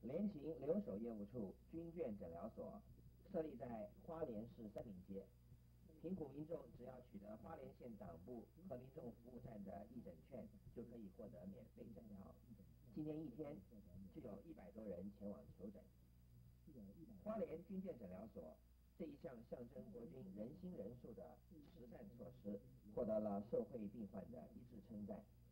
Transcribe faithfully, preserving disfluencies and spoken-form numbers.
联勤留守业务处军眷诊疗所设立在花莲市三民街，贫苦民众只要取得花莲县党部和民众服务站的义诊券，就可以获得免费诊疗。今天一天就有一百多人前往求诊。花莲军眷诊疗所这一项象征国军人心人术的慈善措施，获得了社会病患的一致称赞。